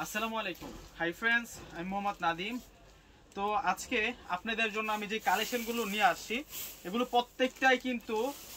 আসসালামু আলাইকুম। Hi friends, আমি মোহাম্মদ নাদিম। তো আজকে আপনাদের জন্য আমি যে কালেকশনগুলো নিয়ে আসছি এগুলো প্রত্যেকটাই কিন্তু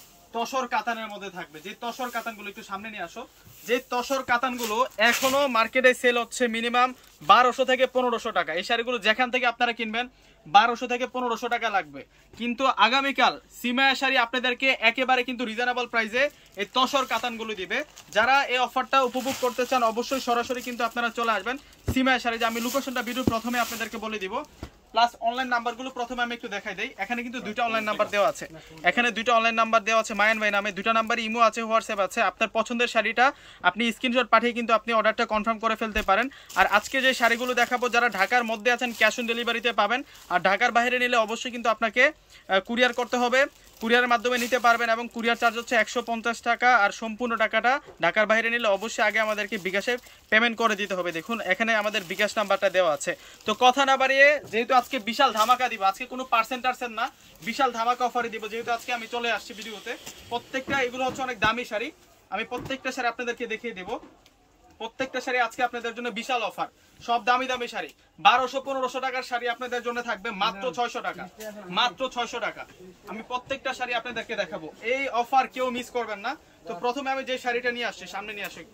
তসর কাতানের মধ্যে থাকবে। যে তসর কাতানগুলো একটু সামনে নিয়ে আসো। যে তসর কাতানগুলো এখনো মার্কেটে সেল হচ্ছে মিনিমাম 1200 থেকে 1500 টাকা। এই শাড়িগুলো যেখান থেকে আপনারা কিনবেন 1200 থেকে 1500 টাকা লাগবে। কিন্তু আগামীকাল সিমায়া শাড়ি আপনাদেরকে একেবারে কিন্তু রিজনেবল প্রাইসে এই তসর কাতানগুলো দিবে। যারা এই অফারটা উপভোগ করতে চান অবশ্যই সরাসরি কিন্তু আপনারা চলে আসবেন সিমায়া শাড়ি। যে আমি লোকেশনটা ভিডিও প্রথমে আপনাদেরকে বলে দিব, প্লাস অনলাইন নাম্বারগুলো প্রথমে আমি একটু দেখাই দেই। এখানে কিন্তু দুইটা অনলাইন নাম্বার দেওয়া আছে। এখানে দুইটা অনলাইন নাম্বার দেওয়া আছে মায়ান ভাই নামে। দুইটা নাম্বারই ইমো আছে, হোয়াটসঅ্যাপ আছে। আপনার পছন্দের শাড়িটা আপনি স্ক্রিনশট পাঠিয়ে কিন্তু আপনি অর্ডারটা কনফার্ম করে ফেলতে পারেন। আর আজকে যে শাড়িগুলো দেখাবো যারা ঢাকার মধ্যে আছেন ক্যাশ অন ডেলিভারিতে পাবেন। আর ঢাকার বাইরে নিলে অবশ্যই কিন্তু আপনাকে কুরিয়ার করতে হবে। কুরিয়ারের মাধ্যমে নিতে পারবেন এবং কুরিয়ার চার্জ হচ্ছে 150 টাকা। আর সম্পূর্ণ টাকাটা ঢাকার বাইরে নিলে অবশ্যই আগে আমাদেরকে বিকাশে পেমেন্ট করে দিতে হবে। দেখুন এখানে আমাদের বিকাশ নাম্বারটা দেওয়া আছে। তো কথা না বাড়িয়ে, যেহেতু আজকে বিশাল ধামাকা দিব, আজকে কোনো পার্সেন্ট না, বিশাল ধামাকা অফারে দিব। যেহেতু আজকে আমি চলে আসছি ভিডিওতে, প্রত্যেকটা এগুলো হচ্ছে অনেক দামি শাড়ি। আমি প্রত্যেকটা শাড়ি আপনাদেরকে দেখিয়ে দেবো। প্রত্যেকটা শাড়ি আজকে আপনাদের জন্য বিশাল অফার, সব দামি দামি শাড়ি। 1200-1500 টাকার শাড়ি আপনাদের জন্য থাকবে মাত্র 600 টাকা, মাত্র 600 টাকা। আমি প্রত্যেকটা শাড়ি আপনাদেরকে দেখাবো, এই অফার কেউ মিস করবেন না। তো প্রথমে আমি যে শাড়িটা নিয়ে আসছি, সামনে নিয়ে আসি একটু।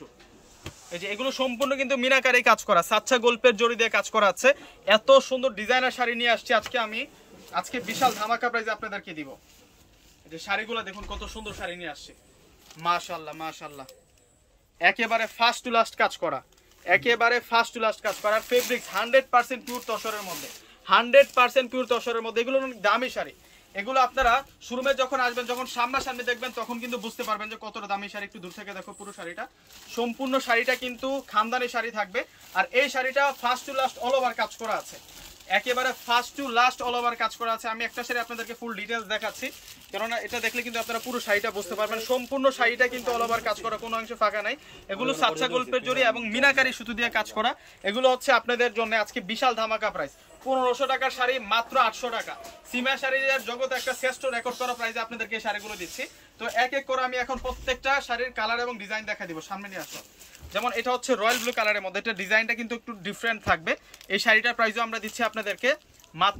এই যে এগুলো সম্পূর্ণ কিন্তু মিনাকারি কাজ করা, সাচ্চা গল্পের জড়ি দিয়ে কাজ করা আছে। এত সুন্দর ডিজাইনার শাড়ি নিয়ে আসছি আজকে আমি, আজকে বিশাল ধামাকা প্রাইসে আপনাদেরকে দিব। এই যে শাড়িগুলো দেখুন কত সুন্দর শাড়ি নিয়ে আসছি, মাশাআল্লাহ মাশাআল্লাহ। একেবারে ফার্স্ট টু লাস্ট কাজ করা, একেবারে ফার্স্ট টু লাস্ট কাজ করা। ফেব্রিক্স 100% পিওর তসরের মধ্যে, 100% পিওর তসরের মধ্যে। এগুলো অনেক দামি শাড়ি। এগুলো আপনারা শোরুমে যখন আসবেন, যখন সামনাসামনি দেখবেন তখন কিন্তু বুঝতে পারবেন যে কতটা দামি শাড়ি। একটু দূর থেকে দেখো পুরো শাড়িটা, সম্পূর্ণ শাড়িটা কিন্তু খানদানি শাড়ি থাকবে। আর এই শাড়িটা first to last all over কাজ করা আছে, একেবারে first to last all over কাজ করা আছে। আমি একটা শাড়ি আপনাদেরকে ফুল ডিটেলস দেখাচ্ছি, কেননা এটা দেখলে কিন্তু আপনারা পুরো শাড়িটা বুঝতে পারবেন। সম্পূর্ণ শাড়িটা কিন্তু অল ওভার কাজ করা, কোনো অংশ ফাঁকা নাই। এগুলো সাচ্চা গল্পের জড়ি এবং মিনাকারি সুতো দিয়ে কাজ করা। এগুলো হচ্ছে আপনাদের জন্য আজকে বিশাল ধামাকা প্রাইস। 1500 টাকার শাড়ি মাত্র 800 টাকা। সিমা শাড়ির জগতে একটা শ্রেষ্ঠ রেকর্ড করা প্রাইসে আপনাদেরকে এই শাড়িগুলো দিচ্ছি। তো এক এক করে আমি এখন প্রত্যেকটা শাড়ির কালার এবং ডিজাইন দেখা দিব। সামনে নিয়ে আসো। যেমন এটা হচ্ছে রয়্যাল ব্লু কালারের মধ্যে, এটা ডিজাইনটা কিন্তু একটু ডিফারেন্ট থাকবে। এই শাড়িটার প্রাইসও আমরা দিচ্ছি আপনাদেরকে মাত্র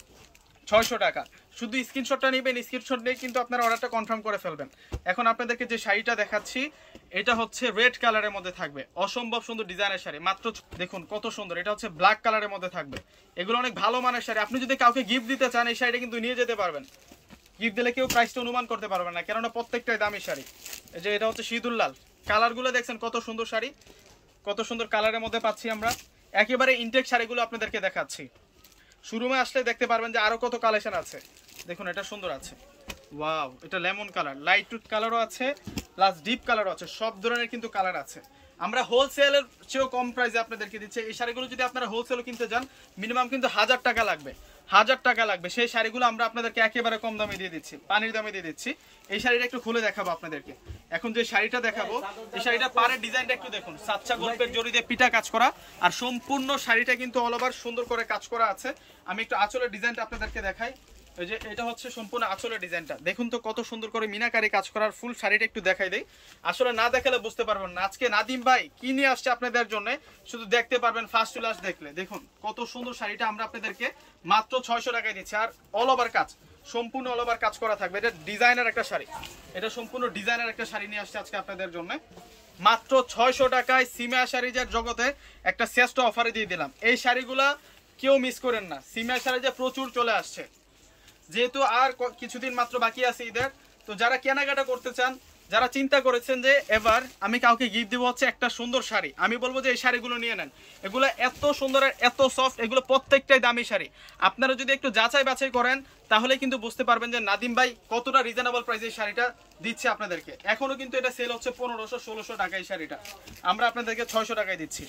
600 টাকা। শুধু স্ক্রিনশটটা নেবেন, স্ক্রিনশট নিয়ে কিন্তু আপনারা অর্ডারটা কনফার্ম করে ফেলবেন। এখন আপনাদেরকে যে শাড়িটা দেখাচ্ছি এটা হচ্ছে রেড কালারের মধ্যে থাকবে, অসম্ভব সুন্দর ডিজাইনের শাড়ি। মাত্র দেখুন কত সুন্দর, এটা হচ্ছে ব্ল্যাক কালারের মধ্যে থাকবে। এগুলো অনেক ভালো মানের শাড়ি। আপনি যদি কাউকে গিফট দিতে চান এই শাড়িটা কিন্তু নিয়ে যেতে পারবেন। গিফট দিলে কেউ প্রাইসটা অনুমান করতে পারবে না, কেননা প্রত্যেকটাই দামি শাড়ি। এই যে এটা হচ্ছে সিঁদুর লাল কালারগুলো দেখছেন কত সুন্দর শাড়ি, কত সুন্দর কালারের মধ্যে পাচ্ছি আমরা। একেবারে ইনটেক শাড়িগুলো আপনাদেরকে দেখাচ্ছি। শোরুমে আসলে দেখতে পারবেন যে আরো কত কালেকশন আছে। দেখুন এটা সুন্দর আছে, ওয়াও। এটা লেমন কালার, লাইট কালারও আছে, প্লাস ডিপ কালারও আছে। সব ধরনের কিন্তু কালার আছে। আমরা হোলসেলের চেয়েও কম প্রাইসে আপনাদেরকে দিচ্ছি। এই শাড়িগুলো যদি আপনারা হোলসেলও কিনতে যান মিনিমাম কিন্তু 1000 টাকা লাগবে, 1000 টাকা লাগবে। সেই শাড়িগুলো আমরা আপনাদেরকে একেবারে কম দামে দিয়ে দিচ্ছি, পানির দামে দিয়ে দিচ্ছি। এই শাড়িটা একটু খুলে দেখাবো আপনাদেরকে। এখন যে শাড়িটা দেখাবো এই শাড়িটা পাড়ের ডিজাইনটা একটু দেখুন, সাচ্চা গল্পের জড়ি দিয়ে পিটা কাজ করা। আর সম্পূর্ণ শাড়িটা কিন্তু অল ওভার সুন্দর করে কাজ করা আছে। আমি একটু আঁচলের ডিজাইনটা আপনাদেরকে দেখাই। এই যে এটা হচ্ছে সম্পূর্ণ আঁচলের ডিজাইনটা, দেখুন তো কত সুন্দর করে মিনাকারি কাজ করার। ফুল শাড়িটা একটু দেখাই দেই, আসলে না দেখালে বুঝতে পারবেন না আজকে নাদিম ভাই কি নিয়ে আসছে আপনাদের জন্য। শুধু দেখতে পারবেন ফার্স্ট টু লাস্ট দেখলে। দেখুন কত সুন্দর শাড়িটা আমরা আপনাদেরকে মাত্র 600 টাকায় দিচ্ছি। আর অল ওভার কাজ, সম্পূর্ণ অল ওভার কাজ করা থাকবে। এটা ডিজাইনার একটা শাড়ি, এটা সম্পূর্ণ ডিজাইনার একটা শাড়ি নিয়ে আসছে আজকে আপনাদের জন্য মাত্র 600 টাকায়। সিমা শাড়িজের জগতে একটা শ্রেষ্ঠ অফারে দিয়ে দিলাম। এই শাড়িগুলা কেউ মিস করেন না। সিমা শাড়িজে প্রচুর চলে আসছে, যেহেতু আর কিছুদিন মাত্র বাকি আছে ঈদের। তো যারা কেনাকাটা করতে চান, যারা চিন্তা করেছেন যে এবার আমি কাউকে গিফট দিব হচ্ছে একটা সুন্দর শাড়ি, আমি বলবো যে এই শাড়িগুলো নিয়ে নেন। এগুলো এত সুন্দর আর এত সফট, এগুলো প্রত্যেকটাই দামি শাড়ি। আপনারা যদি একটু যাচাই বাছাই করেন তাহলে কিন্তু বুঝতে পারবেন যে নাদিম ভাই কতটা রিজনেবল প্রাইসে এই শাড়িটা দিচ্ছে আপনাদেরকে। এখনো কিন্তু এটা সেল হচ্ছে 1500-1600 টাকা। এই শাড়িটা আমরা আপনাদেরকে 600 টাকায় দিচ্ছি।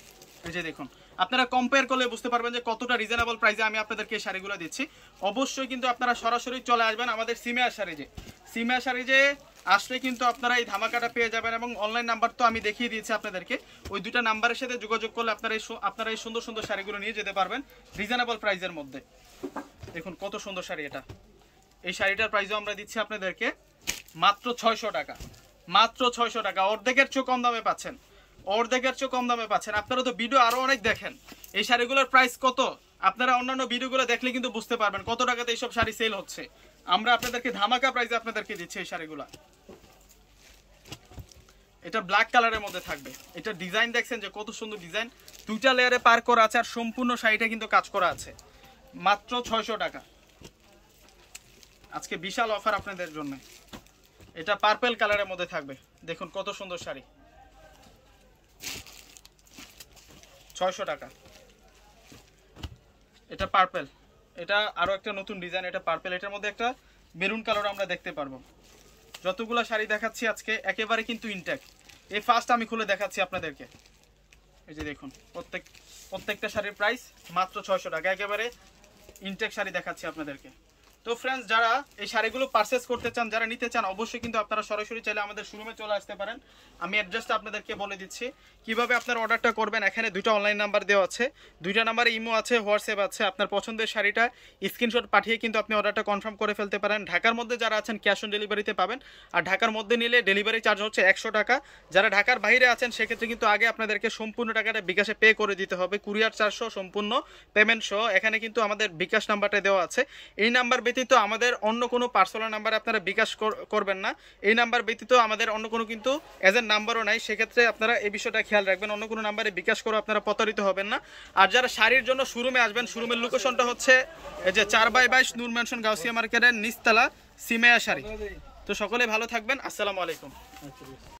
এই যে দেখুন, আপনারা কম্পেয়ার করলে বুঝতে পারবেন যে কতটা রিজনেবল প্রাইসে আমি আপনাদেরকে এই শাড়িগুলো দিচ্ছি। অবশ্যই কিন্তু আপনারা সরাসরি চলে আসবেন আমাদের সিমা শাড়িজে। সিমা শাড়িজে আসলে কিন্তু আপনারা এই ধামাকাটা পেয়ে যাবেন। এবং অনলাইন নাম্বার তো আমি দেখিয়ে দিয়েছি আপনাদেরকে, ওই দুটো নাম্বারের সাথে যোগাযোগ করলে আপনারা এই সুন্দর সুন্দর শাড়িগুলো নিয়ে যেতে পারবেন রিজনেবল প্রাইসের মধ্যে। দেখুন কত সুন্দর শাড়ি এটা। এই শাড়িটার প্রাইসও আমরা দিচ্ছি আপনাদেরকে মাত্র 600 টাকা, মাত্র 600 টাকা। অর্ধেকের চেয়ে কম দামে পাচ্ছেন, অর্ধেকের চেয়ে কম দামে পাচ্ছেন। আপনারা তো ভিডিও আরো অনেক দেখেন, এই শাড়িগুলোর প্রাইস কত আপনারা অন্যান্য ভিডিওগুলো দেখলে কিন্তু বুঝতে পারবেন কত টাকাতে এইসব শাড়ি সেল হচ্ছে। আমরা আপনাদেরকে ধামাকা প্রাইসে আপনাদেরকে দিচ্ছি এই শাড়িগুলো। এটা ব্ল্যাক কালারের মধ্যে থাকবে। এটা ডিজাইন দেখছেন যে কত সুন্দর ডিজাইন, 2টা লেয়ারে পার করা আছে আর সম্পূর্ণ শাড়িটা কিন্তু কাজ করা আছে। মাত্র 600 টাকা আজকে বিশাল অফার আপনাদের জন্য। এটা পার্পল কালারের মধ্যে থাকবে, দেখুন কত সুন্দর শাড়ি, 600 টাকা। এটা পার্পল, এটা আরো একটা নতুন ডিজাইন, এটা পার্পল, এটার মধ্যে একটা মেরুন কালার আমরা দেখতে পারবো। যতগুলো শাড়ি দেখাচ্ছি আজকে একেবারে কিন্তু ইনটেক। এই ফার্স্ট আমি খুলে দেখাচ্ছি আপনাদেরকে, এই যে দেখুন প্রত্যেকটা শাড়ির প্রাইস মাত্র 600 টাকা, একেবারে ইনটেক শাড়ি দেখাচ্ছি আপনাদেরকে। তো ফ্রেন্ডস, যারা এই শাড়িগুলো পারচেস করতে চান, যারা নিতে চান, অবশ্যই কিন্তু আপনারা সরাসরি চাইলে আমাদের শোরুমে চলে আসতে পারেন। আমি অ্যাড্রেসটা আপনাদেরকে বলে দিচ্ছি কিভাবে আপনারা অর্ডারটা করবেন। এখানে 2টা অনলাইন নাম্বার দেওয়া আছে, 2টা নাম্বারে ইমো আছে, হোয়াটসঅ্যাপ আছে। আপনার পছন্দের শাড়িটা স্ক্রিনশট পাঠিয়ে কিন্তু আপনি অর্ডারটা কনফার্ম করে ফেলতে পারেন। ঢাকার মধ্যে যারা আছেন ক্যাশ অন ডেলিভারিতে পাবেন, আর ঢাকার মধ্যে নিলে ডেলিভারি চার্জ হচ্ছে 100 টাকা। যারা ঢাকার বাইরে আছেন সেক্ষেত্রে কিন্তু আগে আপনাদেরকে সম্পূর্ণ টাকাটা বিকাশে পে করে দিতে হবে, কুরিয়ার চার্জ সহ সম্পূর্ণ পেমেন্ট সহ। এখানে কিন্তু আমাদের বিকাশ নাম্বারটা দেওয়া আছে। এই নাম্বার ব্যতীত আমাদের অন্য কোনো পার্সোনাল নাম্বারে আপনারা বিকাশ করবেন না। এই নাম্বার ব্যতীত আমাদের অন্য কোনো কিন্তু এজেন্ট নাম্বারও নাই, সেক্ষেত্রে আপনারা এই বিষয়টা খেয়াল রাখবেন, অন্য কোনো নাম্বারে বিকাশ করে আপনারা প্রতারিত হবেন না। আর যারা শাড়ির জন্য শোরুমে আসবেন, শোরুমের লোকেশনটা হচ্ছে এই যে 4/22 নূর ম্যানশন গাউসিয়া মার্কেটের নিচতলা সিমেয়া শাড়ি। তো সকলে ভালো থাকবেন, আসসালামু আলাইকুম।